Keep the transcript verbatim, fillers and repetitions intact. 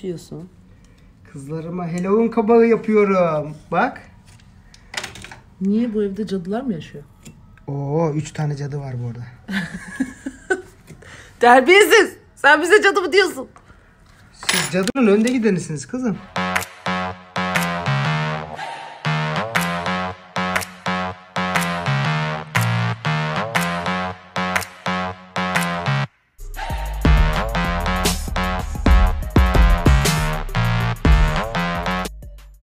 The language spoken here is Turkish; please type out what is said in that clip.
Yapıyorsun. Kızlarıma Halloween kabağı yapıyorum. Bak. Niye, bu evde cadılar mı yaşıyor? Oo, üç tane cadı var bu arada. Terbiyesiz. Sen bize cadı mı diyorsun? Siz cadının önde gidenisiniz kızım.